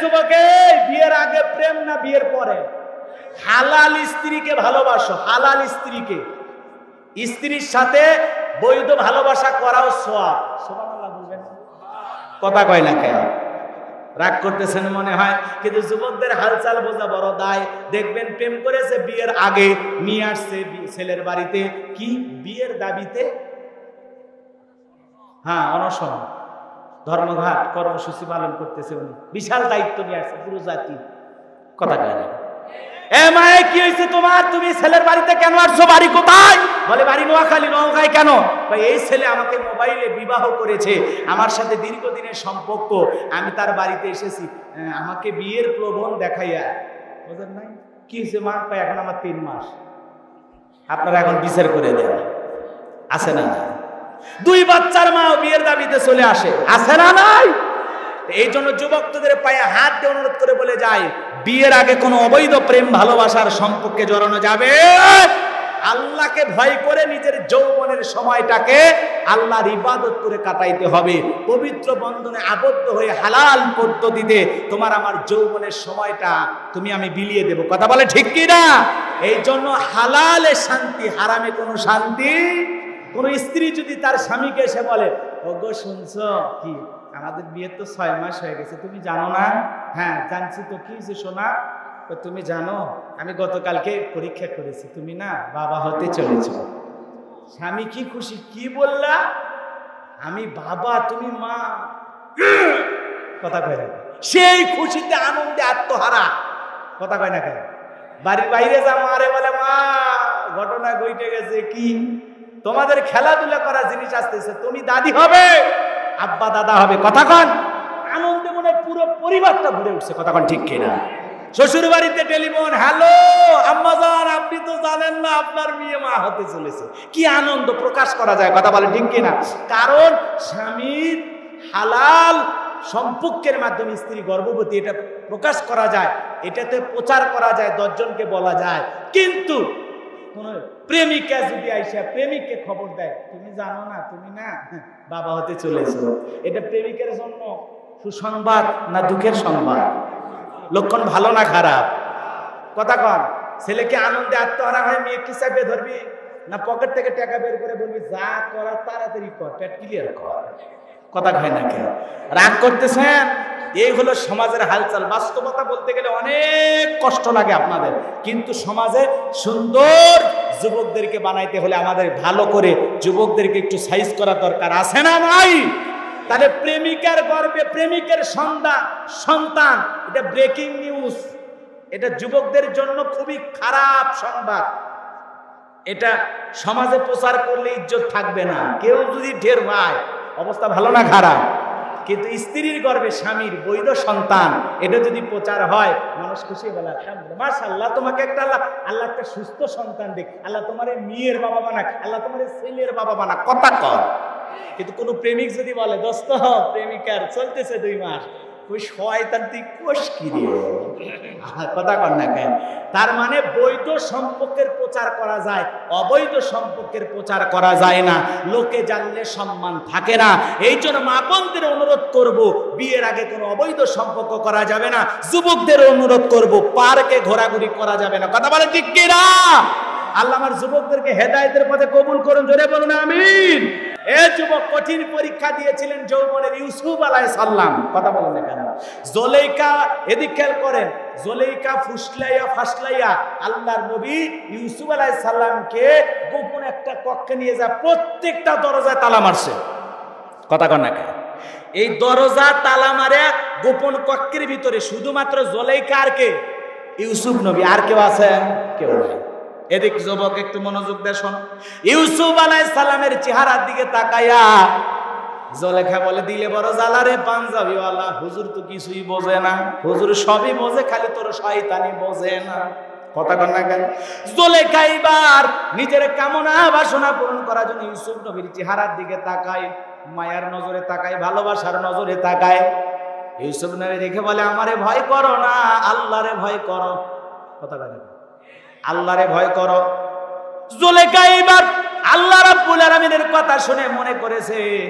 যুবকে, বিয়ের আগে প্রেম না বিয়ের পরে? হালাল স্ত্রীকে ভালোবাসো, হালাল স্ত্রীকে। স্ত্রীর সাথে বৈধ ভালোবাসা করাও সওয়াব। সুবহানাল্লাহ বলবেন? কথা কয় না কেন? রাগ করতেছেন মনে হয়, কিন্তু যুবকদের হালচাল বোঝা বড় দায়। দেখবেন প্রেম করেছে বিয়ের আগে, নিয়ে আসছে ছেলের বাড়িতে কি বিয়ের দাবিতে, হ্যাঁ অনশন, ধর্মঘাট কর্মসূচি পালন করতেছে উনি, বিশাল দায়িত্ব নিয়ে আসছে পুরো জাতি। কথা কয় না? এ মায়ে কি হয়েছে তোমার, তুমি ছেলের বাড়িতে কেন আসছো, বাড়ি কোথায়? বলে বাড়ি নোয়াখালী। নোয়াখালী কেন? ভাই এই ছেলে আমাকে মোবাইলে বিবাহ করেছে, আমার সাথে দীর্ঘদিনের সম্পর্ক, আমি তার বাড়িতে এসেছি, আমাকে বিয়ের প্রলোভন দেখাইয়া। বুঝেন নাই কি হয়েছে মা? ভাই এখন আমার 3 মাস, আপনারা এখন বিচার করে দেন। আছে না? 2 বাচ্চার মাও বিয়ের দাবিতে চলে আসে, আছে না নাই? এই জন্য যুবকদের পায়ে হাত দিয়ে অনুরোধ করে বলে যায়, বিয়ের আগে কোনো অবৈধ প্রেম ভালোবাসার সম্পর্কে জড়ানো যাবে। আল্লাহকে ভয় করে নিজের যৌবনের সময়টাকে আল্লাহর ইবাদত করে কাটাইতে হবে। পবিত্র বন্ধনে আবদ্ধ হয়ে হালাল পদ্ধতিতে তোমার আমার যৌবনের সময়টা তুমি আমি বিলিয়ে দেব। কথা বলে ঠিক কি না? এই জন্য হালালে শান্তি, হারামে কোনো শান্তি। কোন স্ত্রী যদি তার স্বামীকে এসে বলে, ওগো শুনছো কি, আমাদের বিয়ে তো 6 মাস হয়ে গেছে, তুমি জানো না? হ্যাঁ জানছি। তো কি যে শোনা, তুমি জানো আমি গতকালকে পরীক্ষা করেছি, তুমি না বাবা হতে চলেছ। স্বামী কি খুশি, কি বললা? আমি বাবা, তুমি মা। কথা কয় না? সেই খুশিতে আনন্দে আত্মহারা। কথা কয় না কেন? বাড়ির বাইরে যা মারে বলে, মা ঘটনা ঘটে গেছে। কি? তোমাদের খেলাধুলা করা জিনিস আসতেছে, তুমি দাদি হবে, আব্বা দাদা হবে। কথা কন? আনন্দে মনে পুরো পরিবারটা ঘুরে উঠছে। কথা কন ঠিক কিনা? শ্বশুর বাড়িতে টেলিফোন, হ্যালো আম্মাজান, আপনি তো জানেন না আপনার মেয়ে মা হতে চলেছে। কি আনন্দ প্রকাশ করা যায়। কথা বলে ঠিক কিনা? কারণ স্বামীর হালাল সম্পর্কের মাধ্যমে স্ত্রী গর্ভবতী, এটা প্রকাশ করা যায়, এটাতে প্রচার করা যায়, 10 জনকে বলা যায়। কিন্তু কোন প্রেমিকা যদি আইসা প্রেমিককে খবর দেয়, তুমি জানো না, তুমি না বাবা হতে চলেছ, এটা প্রেমিকের জন্য সুসংবাদ না দুঃখের সংবাদ? লক্ষণ ভালো না খারাপ? কথা কন? ছেলেকে আনন্দে আত্মহারা হয়, মেয়ে কি চাপে ধরবি না পকেট থেকে টাকা বের করে বলবি, যা করা তাড়াতাড়ি কর, পেট ক্লিয়ার কর। কথা কয় না কেন? রাগ করতেছেন? এই হলো সমাজের হালচাল। বাস্তবতা বলতে গেলে অনেক কষ্ট লাগে আপনাদের, কিন্তু সমাজে সুন্দর যুবকদেরকে বানাইতে হলে আমাদের ভালো করে যুবকদেরকে একটু সাইজ করা দরকার। আছে না নাই? তাহলে প্রেমিকার গর্ভে প্রেমিকের সন্তান, এটা ব্রেকিং নিউজ, এটা যুবকদের জন্য খুবই খারাপ সংবাদ। এটা সমাজে প্রচার করলে ইজ্জত থাকবে না, কেউ যদি ঢের পায়। অবস্থা ভালো না খারাপ? কিন্তু স্ত্রীর গর্ভে স্বামীর বৈধ সন্তান, এটা যদি প্রচার হয়, মানুষ খুশি বলে আলহামদুলিল্লাহ, মাশাআল্লাহ, তোমাকে একটা আল্লাহ একটা সুস্থ সন্তান দিক, আল্লাহ তোমার মেয়ের বাবা বানাক, আল্লাহ তোমার ছেলের বাবা বানাক। কথা কর? কিন্তু কোন প্রেমিক যদি বলে, দোস্ত প্রেমিকার চলতেছে 2 মাস, ওই শয়তান তুই কোষ কি রে? কথা কর না কেন? তার মানে বৈধ সম্পর্কের প্রচার করা যায়, অবৈধ সম্পর্কের প্রচার করা যায় না। লোকে জানলে সম্মান থাকে না। এই জন্য মা বোনদের অনুরোধ করব, বিয়ের আগে কোনো অবৈধ সম্পর্ক করা যাবে না। যুবকদের অনুরোধ করব, পার্কে ঘোরাঘুরি করা যাবে না। কথা বলে ঠিক কি না? আল্লাহ আমার যুবকদেরকে হেদায়েতের পথে কবুল করুন, জোরে বলুন আমিন। এই যুবক কঠিন পরীক্ষা দিয়েছিলেন যৌবনের ইউসুফ আলাইহিস সালাম। কথা বলেন না কেন? জুলেখা, এদিক খেয়াল করেন, জুলেখা ফাসলাইয়া আল্লাহর নবী ইউসুফ আলাইহিস সালামকে গোপন একটা কক্ষে নিয়ে যায়, প্রত্যেকটা দরজায় তালা মারছে। কথা কন না কেন? এই দরজা তালা মারে গোপন কক্ষের ভিতরে শুধুমাত্র জুলেখা আর কে? ইউসুফ নবী। আর কেউ আছে? কেউ নাই। এদিক যুবক একটু মনোযোগ দিয়ে শোন। ইউসুফ আলাইহিস সালামের চেহারার দিকে তাকায়া জুলেখা বলে, দিলে বড় জ্বালা রে পাঞ্জাবিওয়ালা, হুজুর তো কিছুই বোঝে না, হুজুর সবই বোঝে, খালি তোর শয়তানি বোঝে না। কথা কন না কেন? জুলেখা এবার নিজের কামনা বাসনা পূরণ করার জন্য ইউসুফ নবীর চেহারার দিকে তাকায়, মায়ার নজরে তাকায়, ভালোবাসার নজরে তাকায়। ইউসুফ নবী দেখে বলে, আমারে ভয় করো না, আল্লাহরে ভয় করো। কথা কন, আল্লাহরে ভয় করো। জুলেখা এবার আল্লাহ রাব্বুল আলামিনের কথা শুনে মনে করেছে,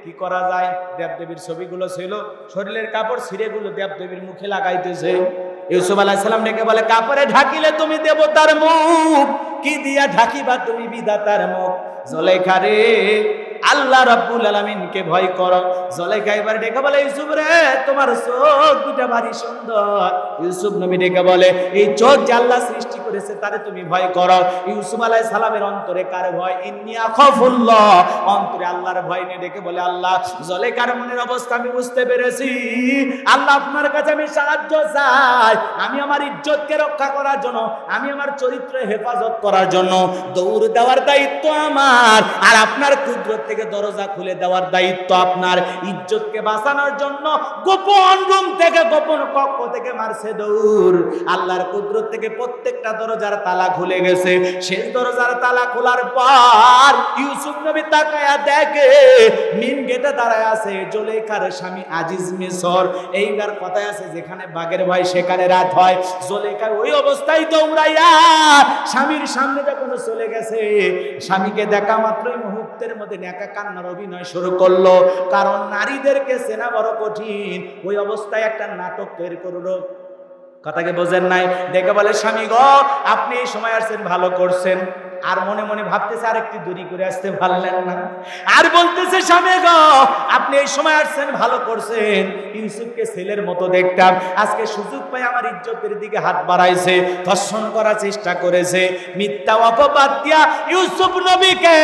কি করা যায়, দেবদেবীর ছবিগুলো ছিল, শরীরের কাপড় ছিঁড়েগুলো দেবদেবীর মুখে লাগাইতেছে। ইউসুফ আলাইহিস সালাম ডেকে বলে, কাপড়ে ঢাকিলে তুমি দেবতার মুখ, কি দিয়া ঢাকিবা তুমি বিধাতার মুখ? জুলেখা রে, আল্লাহ রাব্বুল আলামিনকে ভয় করো। জুলেখা এবার ডেকে বলে, ইউসুফ রে, তোমার চোখ দুটা ভারী সুন্দর। ইউসুফ নবী ডেকে বলে, এই চোখ যে আল্লাহ সৃষ্টি করেছে তারে তুমি ভয় করো। ইউসুফ আলাইহিস সালামের অন্তরে কার ভয়? ইন্নী আখাফুল্লাহ, অন্তরে আল্লাহর ভয় নিয়ে ডেকে বলে, আল্লাহ, জুলেখার মনের অবস্থা আমি বুঝতে পেরেছি। আল্লাহ, আপনার কাছে আমি সাহায্য চাই। আমি আমার ইজ্জতকে রক্ষা করার জন্য, আমি আমার চরিত্র হেফাজত করার জন্য দৌড় দেওয়ার দায়িত্ব আমার, আর আপনার কুদরত থেকে দরজা খুলে দেওয়ার দায়িত্ব আপনার। ইজ্জতকে বাঁচানোর জন্য গোপন রুম থেকে, গোপন কক্ষ থেকে মারছে দৌড়। আল্লাহর কুদরত থেকে প্রত্যেকটা দরজার তালা খুলে গেছে। সেই দরজার তালা খোলার পর ইউসুফ নবী তাকায়া দেখে মেন গেটে দাঁড়ায় আছে জুলেখার স্বামী আজিজ মিসর। এইবার কথায় আছে, যেখানে বাঘের ভয় সেখানে রাত হয়। জুলেখা ওই অবস্থায় দৌড়াইয়া স্বামীর সামনে যখন চলে গেছে, স্বামীকে দেখা মাত্রই মুহূর্তের মধ্যে নেকা কান্নার অভিনয় শুরু করলো। কারণ নারীদেরকে চেনা বড় কঠিন। ওই অবস্থায় একটা নাটক তৈরি করলো। কথাকে বোঝেন নাই? দেখে বলে, স্বামী গো, আপনি এই সময় আসছেন, ভালো করছেন। আর মনে মনে ভাবতেছে, আরেকটি দূরি করে আসতে পারলেন না। আর বলতেছে, স্বামী গো, আপনি এই সময় আসছেন, ভালো করছেন। ইউসুফকে ছেলের মতো দেখতাম, আজকে সুযোগ পাই আমার ইজ্জতের দিকে হাত বাড়াইছে, ধর্ষণ করার চেষ্টা করেছে। মিথ্যা অপবাদ দিয়া ইউসুফ নবীকে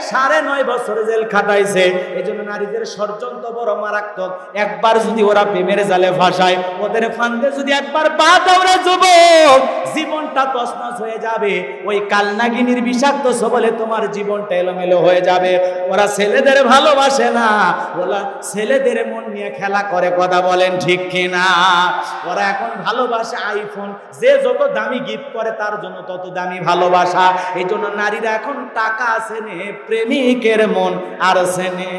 9.5 বছর জেল খাটাইছে। এই জন্য নারীদের ষড়যন্ত্র বড় মারাত্মক। একবার যদি ওরা প্রেমের জালে ফাঁসায়, ওদের ফান্দে যদি একবার পা দাওরা যুবক, জীবনটা তছনছ হয়ে যাবে। ওই কালনাগিনীর বিষাক্ত সবলে তোমার জীবনটা এলোমেলো হয়ে যাবে। ওরা ছেলেদের ভালোবাসে না, ওরা ছেলেদের মন নিয়ে খেলা করে। কথা বলেন ঠিক কিনা? ওরা এখন ভালোবাসে আইফোন, যে যত দামি গিফট করে তার জন্য তত দামি ভালোবাসা। এই জন্য নারীরা এখন টাকা চেনে, প্রেমিকের মন আর চেনে।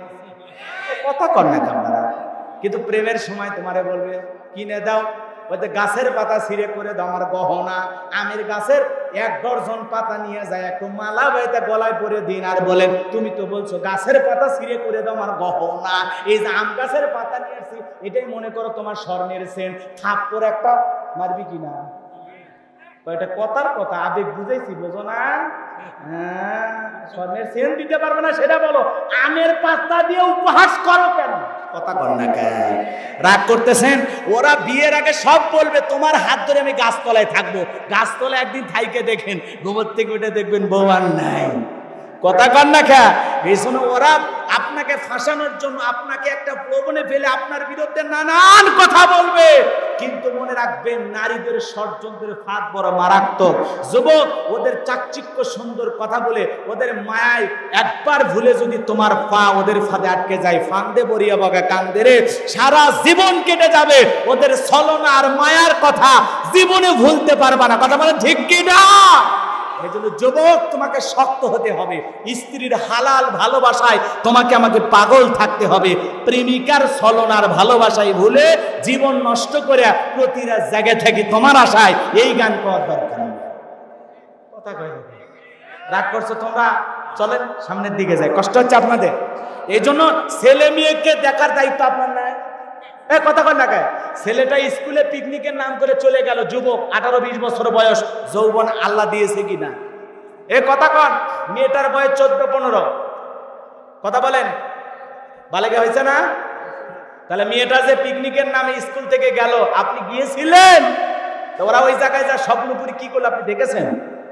কথা কর না আপনারা, কিন্তু প্রেমের সময় তোমারে বলবে কিনে দাও, ওই গাছের পাতা ছিঁড়ে করে দাও আমার গহনা। আমের গাছের 1 ডজন পাতা নিয়ে যায়, একটু মালা বাইতে গলায় পরে দিন, আর বলেন তুমি তো বলছো গাছের পাতা ছিঁড়ে করে দাও আমার গহনা। এই যে আম গাছের পাতা নিয়ে আসছি, এটাই মনে করো তোমার স্বর্ণের সেন। থাপ করে একটা মারবি কিনা? এটা কথার কথা, আবেগ বুঝাইছি, বোঝো না? হ্যাঁ, স্বর্ণের সেন দিতে পারবে না সেটা বলো, আমের পাতা দিয়ে উপহাস করো কেন? কথা কর না কেন? রাগ করতেছেন? ওরা বিয়ের আগে সব বলবে তোমার হাত ধরে আমি গাছতলায় থাকবো। গাছতলায় একদিন থাইকে দেখেন, গোবর থেকে উঠে দেখবেন বউ আর নাই। কথা কর না খা? এই জন্য ওরা আপনাকে ফাঁসানোর জন্য আপনাকে একটা প্রলোভনে ফেলে আপনার বিরুদ্ধে নানান কথা বলবে। কিন্তু মনে রাখবেন, নারীদের ষড়যন্ত্রের ফাঁদ বড় মারাত্মক। যুবক, ওদের চাকচিক্য সুন্দর কথা বলে, ওদের মায়ায় একবার ভুলে যদি তোমার পা ওদের ফাঁদে আটকে যায়, ফান্দে বরিয়া বগা কান্দে রে, সারা জীবন কেটে যাবে। ওদের ছলনা আর মায়ার কথা জীবনে ভুলতে পারবা না। কথা বলে ঠিক কি না? এই জন্য যুবক, তোমাকে শক্ত হতে হবে। স্ত্রীর হালাল ভালোবাসায় তোমাকে আমাকে পাগল থাকতে হবে। প্রেমিকার ছলনার ভালোবাসায় ভুলে জীবন নষ্ট করে প্রতিটা জায়গা থেকে তোমার আশায় এই গান করার দরকার নেই। কথা কয় রাগ করছো তোমরা? চলেন সামনের দিকে যাই, কষ্ট হচ্ছে আপনাদের। এই জন্য ছেলে মেয়েকে দেখার দায়িত্ব আপনার নাই। কথা কর না গায়ে। ছেলেটা স্কুলে পিকনিকের নাম করে চলে গেল, যুবক 18-20 বছর বয়স, যৌবন আল্লাহ দিয়েছে কিনা? কথা কন। মেয়েটার বয়স 14-15। কথা বলেন, বালেগা হয়েছে না? তাহলে মেয়েটা যে পিকনিকের নামে স্কুল থেকে গেল, আপনি গিয়েছিলেন? তো ওরা ওই জায়গায় যা স্বপ্নপুরি কি করলো আপনি দেখেছেন?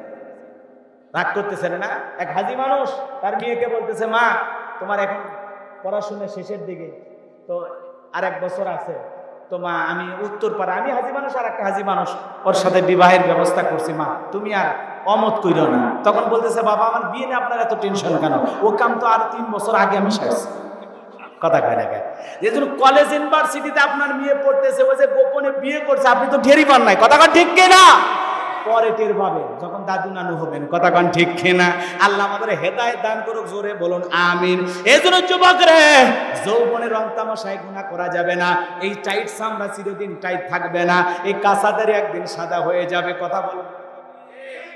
রাগ করতেছেন না? এক হাজি মানুষ তার মেয়েকে বলতেছে, মা তোমার এখন পড়াশোনা শেষের দিকে, তো আর 1 বছর আছে, তো মা আমি উত্তরপাড়া, আমি হাজি মানুষ আর একটা হাজি মানুষ, ওর সাথে বিবাহের ব্যবস্থা করছি, মা তুমি আর অমত কইরো না। তখন বলতেছে, বাবা আমার বিয়ে নিয়ে আপনার এত টেনশন কেন? ও কাম তো আর 3 বছর আগে আমি সারছি। কথা কয় না গায়ে। যেহেতু কলেজ ইউনিভার্সিটিতে আপনার মেয়ে পড়তেছে, ও যে গোপনে বিয়ে করছে, আপনি তো টেরই পান নাই। কথা কন ঠিক কিনা? পরে টের পাবেন যখন দাদু নানু হবেন। কথা কন ঠিক কিনা? আল্লাহ আমাদের হেদায়েত দান করুক, জোরে বলুন আমিন। এজন্য যুবক রে, যৌবনের রং তামাশায় গুনাহ করা যাবে না। এই টাইট চামড়া চিরদিন টাইট থাকবে না। এই কাঁচাদের একদিন সাদা হয়ে যাবে। কথা বলুন।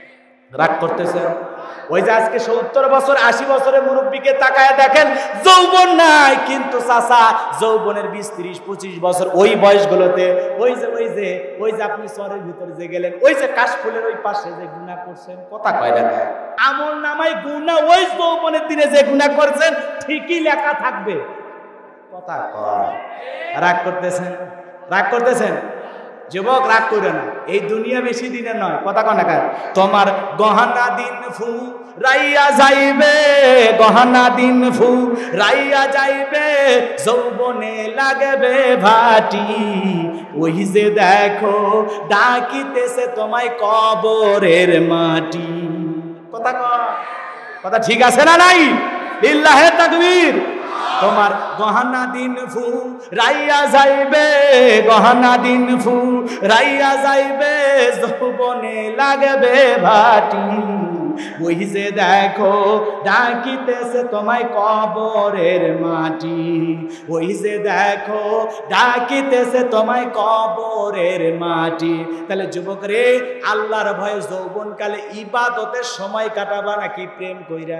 রাগ করতেছেন? ওই যে আজকে 70 বছর 80 বছরের মুরব্বীকে তাকায় দেখেন, যৌবন নাই, কিন্তু চাচা যৌবনের 20 30 25 বছর ওই বয়সগুলোতে ওই যে আপনি চরের ভিতরে যে গেলেন, ওই যে কাশফুলের ওই পাশে যে গুনাহ করছেন, কথা কয় না আমল নামাই গুনাহ ওই যৌবনের দিনে যে গুনাহ করছেন ঠিকই লেখা থাকবে, কথা কয়। রাগ করতেছেন? রাগ করতেছেন? যুবক রাগ করে না, এই দুনিয়া বেশি দিনের নয়, কথা কয় না। তোমার গহনা দিন ফু রাইয়া যাইবে, গহনা দিন ফু রাইয়া যাইবে, যৌবনে লাগবে ভাটি, ওই যে দেখো ডাকিতেছে তোমায় কবরের মাটি। কথা কয়, কথা ঠিক আছে না নাই? লিল্লাহে তাকবীর। তোমার গহনা দিন ফু রাইয়া যাইবে, গহনা দিন ফু রাইয়া যাইবে, যৌবনে লাগবে ভাটি, ওই যে দেখো ডাকিতেছে তোমায় কবরের মাটি, ওই যে দেখো ডাকিতেছে তোমায় কবরের মাটি। তাহলে যুবক রে, আল্লাহর ভয়ে যৌবনকালে ইবাদতের সময় কাটাবা নাকি প্রেম কইরা?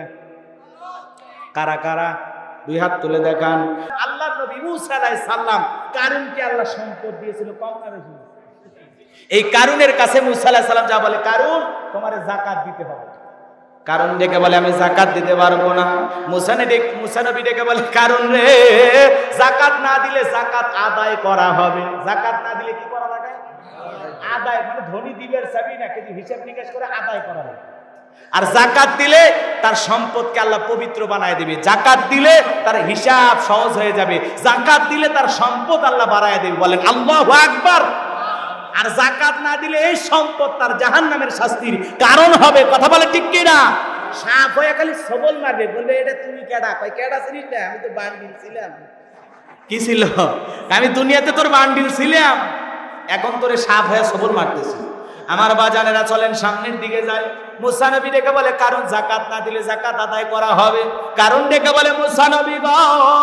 কারা কারা দুই হাত তুলে দেখান। আল্লাহ নবী মুসা আলাইহিস সালাম কারুনকে আল্লাহ সম্পদ দিয়েছিল, কম না বেশি? এই কারুনের কাছে মুসা আলাইহিস সালাম যা বলে, কারুন তোমারে যাকাত দিতে হবে। কারুন ডেকে বলে আমি যাকাত দিতে পারবো না। মুসা নবী ডেকে বলে, কারুন রে, যাকাত না দিলে যাকাত আদায় করা হবে। যাকাত না দিলে কি করা লাগে? আদায়, মানে ধনী দিবের চাবি না, কিন্তু হিসাব নিকাশ করে আদায় করা হবে। আর যাকাত দিলে তার সম্পদকে আল্লাহ পবিত্র বানায় দিবে, যাকাত দিলে তার হিসাব সহজ হয়ে যাবে, যাকাত দিলে তার সম্পদ আল্লাহ বাড়ায় দেবে। বলেন আল্লাহু আকবার। আর যাকাত না দিলে এই সম্পদ তার জাহান্নামের শাস্তির কারণ হবে। কথা বলে ঠিক কি না? সাপ হয়ে খালি সবল মারবে, বলবে এটা তুমি কেডা? কয় কেডা ছিলিস না? আমি তো বান্ডিল ছিলাম। কি ছিল? আমি দুনিয়াতে তোর বান্ডিল ছিলাম, এখন তোরে সাপ হয়ে সবল মারতেছি। আমার বাজানেরা চলেন সামনের দিকে যায়। মুসা নবী ডেকে বলে, কারণ যাকাত না দিলে যাকাত আদায় করা হবে। কারণ ডেকে বলে, মুসা নবী গো,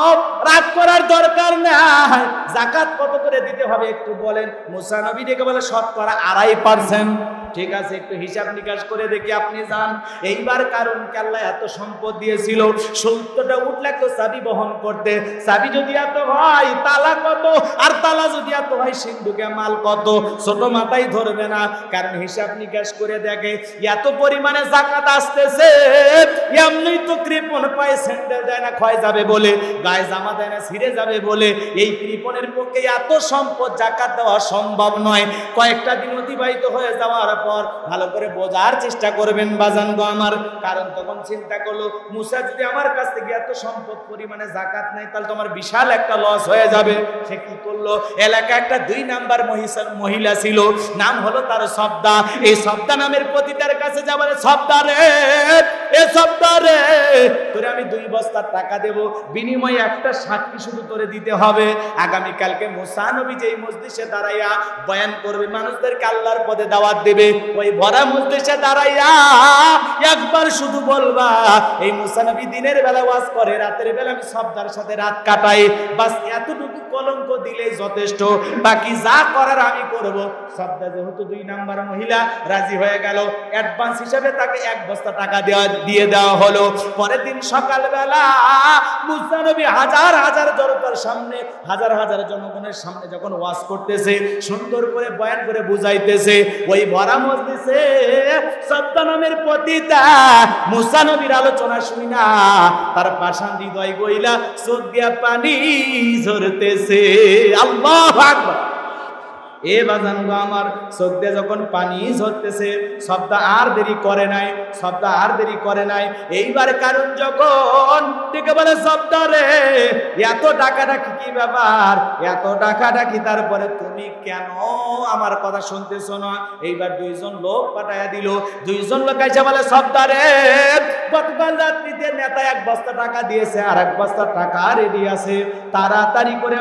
রাগ করার দরকার নাই, যাকাত কত করে দিতে হবে একটু বলেন। মুসা নবী ডেকে বলে, শতকরা 2.5%। ঠিক আছে, একটু হিসাব নিকাশ করে দেখি, আপনি যান। এইবার কারণকে আল্লাহ এত সম্পদ দিয়েছিল, 70টা উট লাগতো চাবি বহন করতে। চাবি যদি এত হয়, তালা কত? আর তালা যদি এত হয়, সিন্ধুকে মাল কত? ছোট মাথায় ধরবে না, কারণ হিসাব নিকাশ করে দেখে এত পরিমাণে যাকাত আসতেছে, এমনি তো কৃপণ পায়ে স্যান্ডেল দেয় না, ক্ষয় যাবে বলে, গায়ে জামা দেয় না, ছিঁড়ে যাবে বলে, এই কৃপণের পক্ষে এত সম্পদ যাকাত দেওয়া সম্ভব নয়। কয়েকটা দিন অতিবাহিত হয়ে যাওয়ার পর ভালো করে বোঝার চেষ্টা করবেন বাজান গো আমার। কারণ তখন চিন্তা করলো, মুসা যদি আমার কাছ থেকে এত সম্পদ পরিমাণে যাকাত নাই, তাহলে তোমার বিশাল একটা লস হয়ে যাবে। সে কি করলো, এলাকা একটা 2 নাম্বার মহিলা ছিল, নাম হলো তার সবদা। এই সবদা নামের পতিতার কাছে যা বলে, সবদা রে, এ সবদা রে, তোরে আমি 2 বস্তা টাকা দেব, বিনিময়ে একটা সাক্ষী শুধু তোরে দিতে হবে। আগামীকালকে মুসা নবী যেই মজলিসে দাঁড়াইয়া বয়ান করবে, মানুষদেরকে আল্লাহর পথে দাওয়াত দেবে, ওই ভরা মজলিসে দাঁড়াইয়া একবার শুধু বলবা, এই মুসা নবী দিনের বেলা ওয়াজ করে, রাতের বেলা আমি সবদার সাথে রাত কাটাই, বাস এতটুকু কলঙ্ক দিলেই যথেষ্ট, বাকি যা করার আমি করব। সবদা যেহেতু 2 নাম্বার মহিলা, রাজি হয়ে গেল। অ্যাডভান্স হিসেবে তাকে 1 বস্তা টাকা দিয়ে দেওয়া হলো। পরের দিন সকালবেলা মুসা নবী হাজার হাজার জনতার সামনে, হাজার হাজার জনগণের সামনে যখন ওয়াজ করতেছে, সুন্দর করে বয়ান করে বুঝাইতেছে, ওই ভরা মজলিসে সবদা নামের পতিতা মুসা নবীর আলোচনা শুনি না, তার পাষাণ হৃদয় গইলা চোখ দিয়া পানি ঝরতেছে। আল্লাহু আকবার। এ বাজান গো আমার, চোখ দিয়ে যখন পানি ঝরতেছে, সবদা আর দেরি করে নাই, সবদা আর দেরি করে নাই। এইবার কারণ যখন ডেকে বলে, সবদা রে, এত ডাকাডাকি কি ব্যাপার? এত ডাকাডাকি, তারপরে তুমি কেন আমার কথা শুনতেছো না? এইবার 2 জন লোক পাঠাইয়া দিল। 2 জন লোক এসে বলে, সবদা রে, গতকাল রাত্রিতে নেতা 1 বস্তা টাকা দিয়েছে, আর 1 বস্তা টাকা রেডি আছে, তাড়াতাড়ি করে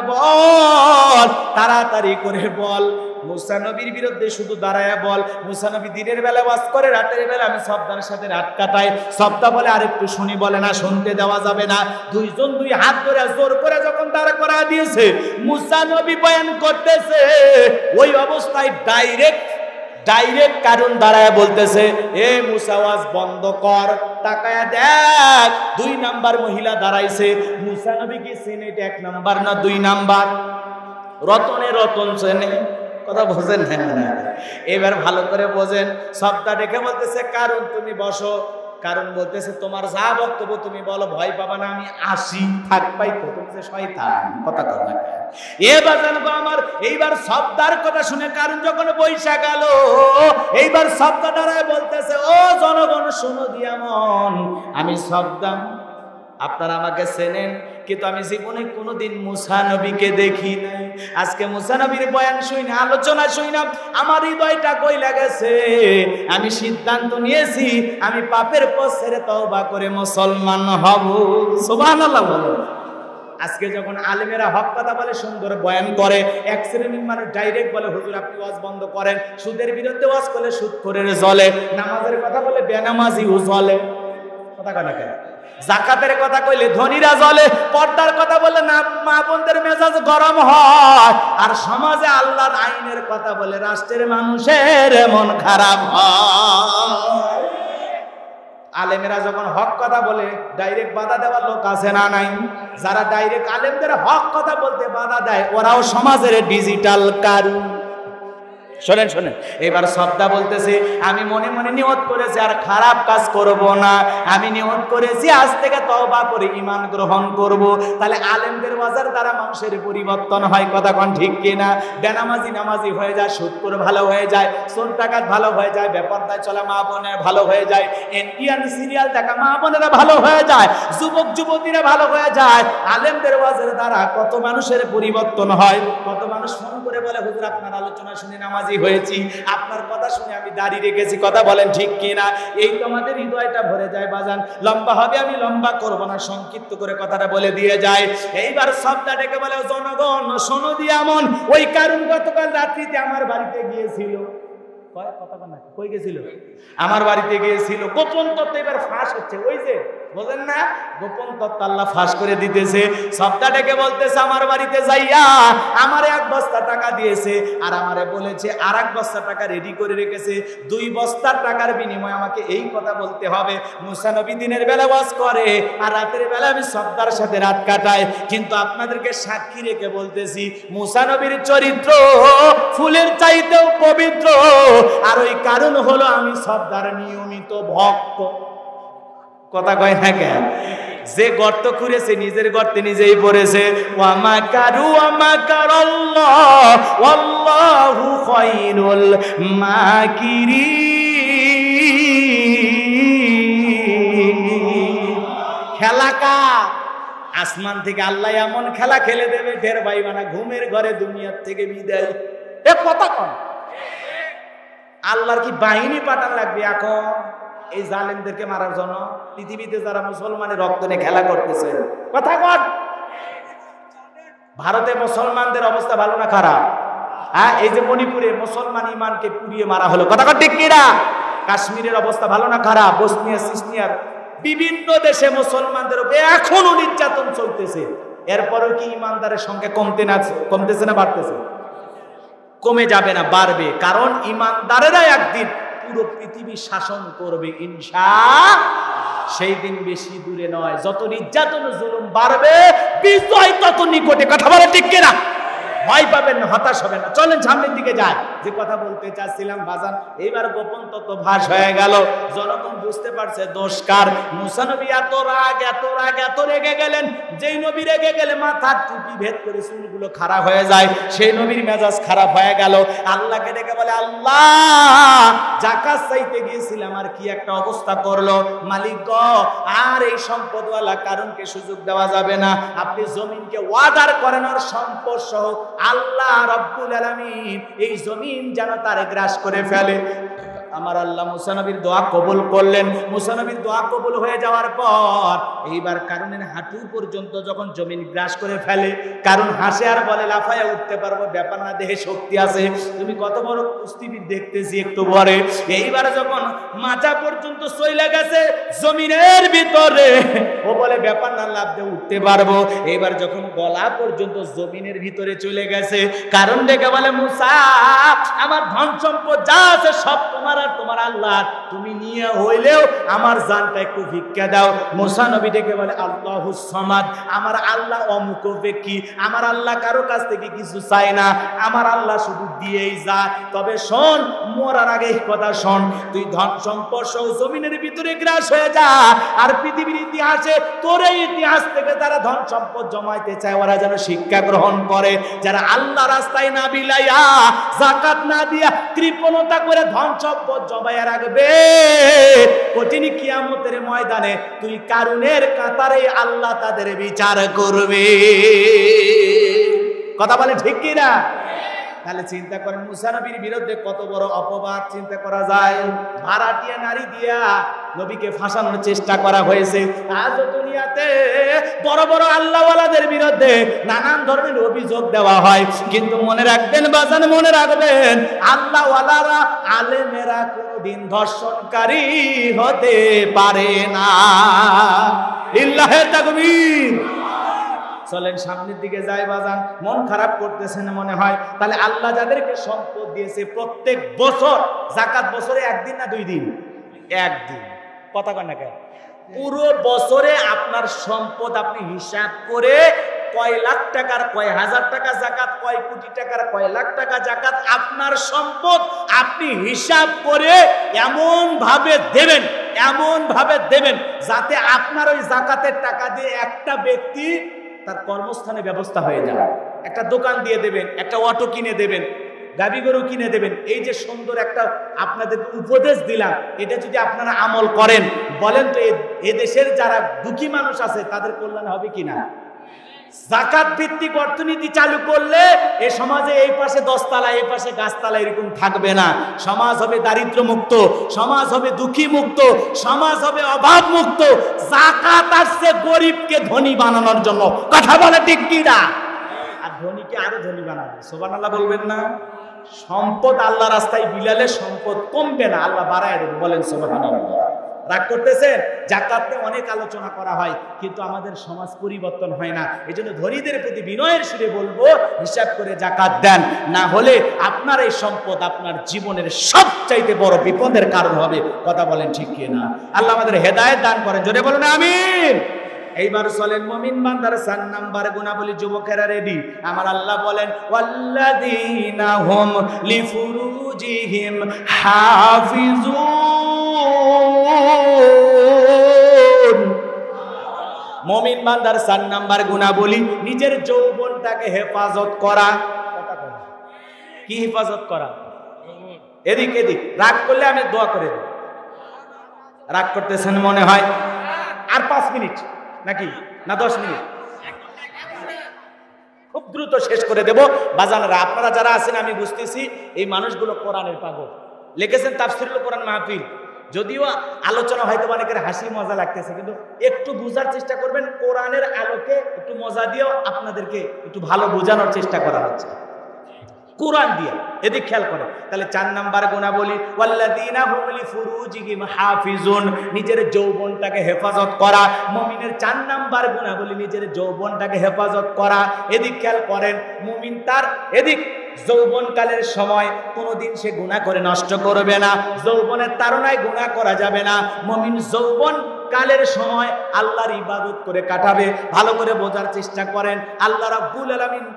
বল, তাড়াতাড়ি করে বল। মুসা নবীর বিরুদ্ধে শুধু দাঁড়ায়া বল। মুসা নবী দিনের বেলা ওয়াজ করে, রাতের বেলা আমি সবদার সাথে রাত কাটাই। সবদা বলে, আরেকটু শুনি, বলে না, শুনতে দেওয়া যাবে না। 2 জন 2 হাত ধরে জোর করে যখন দাঁড়া করা দিয়েছে, মুসা নবী বয়ান করতেছে, ওই অবস্থায় ডাইরেক্ট ডাইরেক্ট কারণ দাঁড়ায় বলতেছে, এ মুসা ওয়াজ বন্ধ কর, তাকায়া দেখ 2 নাম্বার মহিলা দাঁড়াইছে। মুসা নবী কি চেনে? 1 নাম্বার না 2 নাম্বার? রতনে রতন চেনে। কথা বোঝেন না? এবার ভালো করে বোঝেন। সবটা ডেকে বলতেছে, কারণ তুমি বসো। কারণ বলতেছে, তোমার যা বক্তব্য তুমি বলো, ভয় পাবা না, আমি আসি। থাক পাই তো, তুমি যে শয়তান, কথা কর না। এবার জানবো আমার। এইবার সবদার কথা শুনে কারণ যখন বৈশা গেল, এইবার সবদা দাঁড়ায় বলতেছে, ও জনগণ শোনো দিয়ামন, আমি সবদা, আপনারা আমাকে চেনেন, কিন্তু আমি জীবনে কোনোদিন মুসা নবীকে দেখি নাই। আজকে মুসা নবীর বয়ান শুই না, আলোচনা শুই না, আমার হৃদয়টা কইলা গেছে। আমি সিদ্ধান্ত নিয়েছি, আমি পাপের পথ ছেড়ে তওবা করে মুসলমান হব। সুবহানাল্লাহ বলো। আজকে যখন আলেমেরা হক কথা বলে, সুন্দর বয়ান করে, এক শ্রেণীর মানুষ ডাইরেক্ট বলে, হুজুর আপনি ওয়াজ বন্ধ করেন। সুদের বিরুদ্ধে ওয়াজ করলে সুদখোরের জ্বলে, নামাজের কথা বলে বেনামাজিও জ্বলে। কথা কয় না কেন? যাকাতের কথা কইলে ধনীরা জ্বলে, পর্দার কথা বললে না মা বোনদের মেজাজ গরম হয়, আর সমাজে আল্লাহর আইনের কথা বলে রাষ্ট্রের মানুষের মন খারাপ হয়। আলেমেরা যখন হক কথা বলে ডাইরেক্ট বাধা দেওয়ার লোক আছে না নাই? যারা ডাইরেক্ট আলেমদের হক কথা বলতে বাধা দেয়, ওরাও সমাজের ডিজিটাল কারু। শোনেন শোনেন, এবার সবদা বলতেছে, আমি মনে মনে নিয়ত করেছি আর খারাপ কাজ করব না। আমি নিয়ত করেছি আজ থেকে তওবা করে ঈমান গ্রহণ করব। তাহলে আলেমদের ওয়াজের দ্বারা মানুষের পরিবর্তন হয়, কথা কোন ঠিক কিনা? বেনামাজি নামাজি হয়ে যায়, সুদখোর ভালো হয়ে যায়, চোর ডাকাত ভালো হয়ে যায়, বেপরদায় চলা মা বোনের ভালো হয়ে যায়, ইন্ডিয়ান সিরিয়াল দেখা মা বোনেরা ভালো হয়ে যায়, যুবক যুবতীরা ভালো হয়ে যায়। আলেমদের ওয়াজের দ্বারা কত মানুষের পরিবর্তন হয়। কত মানুষ ফোন করে বলে, হুজুর আপনার আলোচনা শুনে নামাজি হয়েছি, আপনার কথা শুনে আমি দাঁড়িয়ে রেখেছি। কথা বলেন ঠিক কিনা? এই তো আমাদের হৃদয়টা ভরে যায়। বাজান লম্বা হবে, আমি লম্বা করব না, সংক্ষিপ্ত করে কথাটা বলে দিয়ে যায়। এইবার সবটা ডেকে বলে, জনগণ শোনো দিয়ামন, ওই কারণ গতকাল রাত্রিতে আমার বাড়িতে গিয়েছিল। কই গেছিল? আমার বাড়িতে গিয়েছিল। গোপন তত্ত্ব এবার ফাঁস হচ্ছে। ওই যে বোঝেন না, গোপন তত্ত্ব আল্লাহ ফাঁস করে দিতেছে। সবটা ডেকে বলতেছে, আমার বাড়িতে যাইয়া আমারে 1 বস্তা টাকা দিয়েছে, আর আমারে বলেছে আর 1 বস্তা টাকা রেডি করে রেখেছে। 2 বস্তার টাকার বিনিময়ে আমাকে এই কথা বলতে হবে। মুসা নবী দিনের বেলা ওয়াজ করে, আর রাতের বেলা আমি সবদার সাথে রাত কাটাই। কিন্তু আপনাদেরকে সাক্ষী রেখে বলতেছি, মুসা নবীর চরিত্র ফুলের চাইতেও পবিত্র। আর ওই কারণ হলো আমি সবদার নিয়মিত ভক্ত। কথা কয় না কেন? যে গর্ত খুঁড়েছে নিজের গর্তে নিজেই পড়েছে। ওয়া মাকারু ওয়া মাকারাল্লাহ ওয়াল্লাহু খায়রুল মাকিরিন। খেলাকা আসমান থেকে আল্লাহ এমন খেলা খেলে দেবে, ঢের ভাইবানা ঘুমের ঘরে দুনিয়ার থেকে বিদায়। এ কথা কন, আল্লাহর কি বাহিনী পাঠান লাগবে এখন এই জালেমদেরকে মারার জন্য? পৃথিবীতে যারা মুসলমানের রক্ত নিয়ে খেলা করতেছে, কথা কন। ভারতে মুসলমানদের অবস্থা ভালো না খারাপ? হ্যাঁ, এই যে মণিপুরে মুসলমান ইমানকে পুড়িয়ে মারা হলো, কথা কন ঠিক কিনা? কাশ্মীরের অবস্থা ভালো না খারাপ? বসনিয়া সিসনিয়ার বিভিন্ন দেশে মুসলমানদের উপরে এখনো নির্যাতন চলতেছে। এরপরও কি ইমানদারের সংখ্যা কমতেছে না বাড়তেছে? কমে যাবে না, বাড়বে। কারণ ইমানদারেরা একদিন পুরো পৃথিবী শাসন করবে ইনশাআল্লাহ। সেই দিন বেশি দূরে নয়। যত নির্যাতন জুলুম বাড়বে, বিজয় তত নিকটে। কথা বলে ঠিক কিনা? ভয় পাবেন না, হতাশ হবেন না। চলেন সামনের দিকে যাই। যে কথা বলতে চাচ্ছিলাম বাজান, এইবার গোপন তত্ত্ব ফাঁস হয়ে গেল। জনগণ বুঝতে পারছে দোষ কার। মুসা নবী এত রাগ এত রেগে গেলেন, যেই নবী রেগে গেলে মাথার টুপি ভেদ করে চুলগুলো খারাপ হয়ে যায়, সেই নবীর মেজাজ খারাপ হয়ে গেল। আল্লাহকে ডেকে বলে, আল্লাহ জাকাত চাইতে গিয়েছিলাম, আর কি একটা অবস্থা করলো। মালিক গো, আর এই সম্পদওয়ালা কারণকে সুযোগ দেওয়া যাবে না। আপনি জমিনকে ওয়াদার করেন আর সম্পদ সহ আল্লাহ রাব্বুল আলামিন এই জমিন যেন তারে গ্রাস করে ফেলে। আমার আল্লাহ মুসা নবীর দোয়া কবুল করলেন। মুসা নবীর দোয়া কবুল হয়ে যাওয়ার পর এইবার কারণের হাঁটু পর্যন্ত যখন জমিন গ্রাস করে ফেলে, কারণ হাসে আর বলে লাফায়া উঠতে পারবো, ব্যাপার না, দেহে শক্তি আছে, তুমি কত বড় কুস্তিবিদ দেখতেছি একটু পরে। এইবার যখন মাথা পর্যন্ত চলে গেছে জমিনের ভিতরে, ও বলে ব্যাপার না, লাফ দিয়ে উঠতে পারবো। এইবার যখন গলা পর্যন্ত জমিনের ভিতরে চলে গেছে, কারণ ডেকে বলে মুসা, আমার ধন সম্পদ যা আছে সব তোমার আর তোমার আল্লাহ, তুমি নিয়ে হইলেও আমার জানটা একটু ভিক্ষা দাও। মুসা নবী ডেকে বলে আল্লাহুস সামাদ, আমার আল্লাহ অমুক ব্যক্তি, আমার আল্লাহ কারো কাছ থেকে কিছু চায় না, আমার আল্লাহ শুধু দিয়েই যায়। তবে শোন, মরার আগে এই কথা শোন, তুই ধন সম্পদ সহ জমিনের ভিতরে গ্রাস হয়ে যা, আর পৃথিবীর ইতিহাসে তোর এই ইতিহাস থেকে যারা ধন সম্পদ জমাইতে চায় ওরা যেন শিক্ষা গ্রহণ করে, যারা আল্লাহ রাস্তায় না বিলাইয়া যাকাত না দিয়া কৃপণতা করে ধন সম্পদ জমাইয়া রাখবে, কঠিন কিয়ামতের ময়দানে তুই কারুনের কাতারে আল্লাহ তাদের বিচার করবে। কথা বলে ঠিক কি না? তাহলে চিন্তা করেন মুসা নবীর বিরুদ্ধে কত বড় অপবাদ চিন্তা করা যায়। ভাড়াটিয়া নারী দিয়া নবীকে ফাঁসানোর চেষ্টা করা হয়েছে। আজও দুনিয়াতে বড় বড় আল্লাহওয়ালাদের বিরুদ্ধে নানান ধরনের অভিযোগ দেওয়া হয়, কিন্তু মনে রাখবেন বাজান, মনে রাখবেন আল্লাহওয়ালারা আলেমেরা কোনদিন ধর্ষণকারী হতে পারে না। লিল্লাহে তাকবীর। চলেন সামনের দিকে যাই বাজান। মন খারাপ করতেছেন মনে হয়? তাহলে আল্লাহ যাদেরকে সম্পদ দিয়েছে প্রত্যেক বছর যাকাত, বছরে একদিন না 2 দিন? একদিন। কথা কন না কেন? পুরো বছরে আপনার সম্পদ আপনি হিসাব করে কয় লাখ টাকার কয় হাজার টাকা জাকাত, কয় কোটি টাকার কয় লাখ টাকা জাকাত, আপনার সম্পদ আপনি হিসাব করে এমন ভাবে দেবেন, এমন ভাবে দেবেন যাতে আপনার ওই জাকাতের টাকা দিয়ে একটা ব্যক্তি তার কর্মস্থানে ব্যবস্থা হয়ে যায়। একটা দোকান দিয়ে দেবেন, একটা অটো কিনে দেবেন, গাবি গরু কিনে দেবেন। এই যে সুন্দর একটা আপনাদের উপদেশ দিলাম, এটা যদি আপনারা আমল করেন, বলেন তো এ দেশের যারা দুঃখী মানুষ আছে তাদের কল্যাণ হবে কিনা? যাকাত ভিত্তিক অর্থনীতি চালু করলে এ সমাজে এই পাশে 10 তলা, এই পাশে গাছতলা এরকম থাকবে না। সমাজ হবে দারিদ্র মুক্ত, সমাজ হবে দুঃখী মুক্ত, সমাজ হবে অভাব মুক্ত। যাকাত আসছে গরিবকে ধনী বানানোর জন্য। কথা বলে ঠিক কি না? আর ধনীকে আরো ধনী বানাবে। সুবহানাল্লাহ বলবেন না? সম্পদ আল্লাহ রাস্তায় বিলালে সম্পদ কমবে না, আল্লাহ বাড়ায় দেবে। বলেন সুবহানাল্লাহ। রাগ করতেছেন? জাকাত নিয়ে অনেক আলোচনা করা হয়, কিন্তু আমাদের সমাজ পরিবর্তন হয় না। এই জন্য ধনীদের প্রতি বিনয়ের সুরে বলবো, হিসাব করে জাকাত দেন, না হলে আপনার এই সম্পদ আপনার জীবনের সবচাইতে বড় বিপদের কারণ হবে। কথা বলেন ঠিক কি না? আল্লাহ আমাদের হেদায়েত দান করেন, জোরে বলেন আমিন। এইবার চলেন মুমিন বান্দার 4 নাম্বার গুণাবলী। যুবকেরা রেডি? আমার আল্লাহ বলেন ওয়াল্লাযীনা হুম লিফুরুজিহিম হাফিজুন। মুমিন বান্দার 4 নাম্বার গুণাবলী নিজের যৌবনটাকে হেফাজত করা। কি হেফাজত করা? এদিক এদিক রাগ করলে আমি দোয়া করে দেব। রাগ করতেছেন মনে হয়? আর 5 মিনিট নাকি না 10 মিনিট? খুব দ্রুত শেষ করে দেব। বাজানরা আপনারা যারা আছেন আমি বুঝতেছি এই মানুষগুলো কোরআনের পাগল। লিখেছেন তাফসীরুল কোরআন মাহফিল। যদিও আলোচনা হয়তো অনেকের হাসি মজা লাগতেছে, কিন্তু একটু বোঝার চেষ্টা করবেন। কোরআনের আলোকে একটু মজা দিয়েও আপনাদেরকে একটু ভালো বোঝানোর চেষ্টা করা হচ্ছে কোরআন দিয়ে। এদিক খেয়াল করে। তাহলে 4 নাম্বার গুণাবলী ওয়াল্লাযীনা হুম লিফুরুজিহিম হাফিজুন, নিজের যৌবনটাকে হেফাজত করা। মুমিনের 4 নাম্বার গুণাবলী নিজের যৌবনটাকে হেফাজত করা। এদিক খেয়াল করেন। মুমিন তার এদিক যৌবনকালের সময় কোনোদিন সে গুনাহ করে নষ্ট করবে না। যৌবনের তাড়নায় গুনাহ করা যাবে না। মুমিন যৌবন কালের সময় আল্লাহর ইবাদত করে কাটাবে। ভালো করে বোঝার চেষ্টা করেন। আল্লাহ রাব্বুল আলামিন